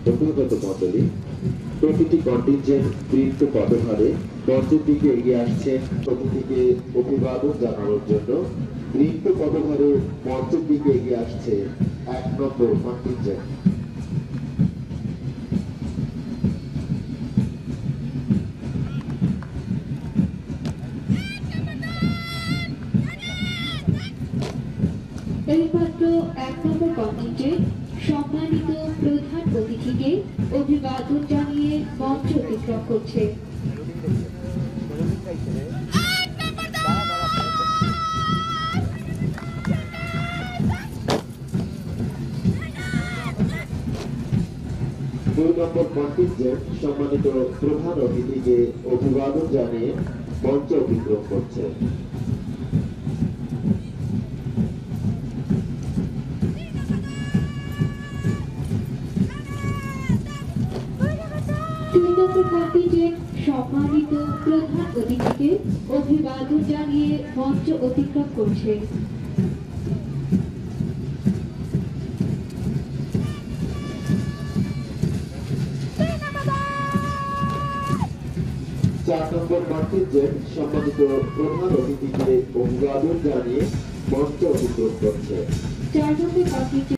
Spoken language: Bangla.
বন্ধুগত মণ্ডলী, প্রতিটি কন্টিনজেন্ট বৃত্ত পদভারে মঞ্চের দিকে এগিয়ে আসছেন প্রতিটিকে অভিবাদন জানানোর জন্য। বৃত্ত পদভারে মঞ্চের দিকে এগিয়ে আসছে 1 নম্বর কন্টিনজেন্ট। এইমাত্র 1 নম্বর কন্টিনজেন্ট সম্মানিত প্রধান অতিথিকে অভিবাদন জানিয়ে মঞ্চ অতিক্রম করছে। 2 নম্বর কন্টিনজেন্ট সম্মানিত প্রধান অতিথিকে অভিবাদন জানিয়ে মঞ্চ অতিক্রম করছে। 2 নম্বর কন্টিনজেন্ট সম্মানিত প্রধান অতিথিকে অভিবাদন জানিয়ে মঞ্চ অতিক্রম করছে। 4 নম্বর কন্টিনজেন্ট সম্মানিত প্রধান অতিথিকে অভিবাদন জানিয়ে মঞ্চ অতিক্রম করছে। 4 নম্বর কন্টিনজেন্ট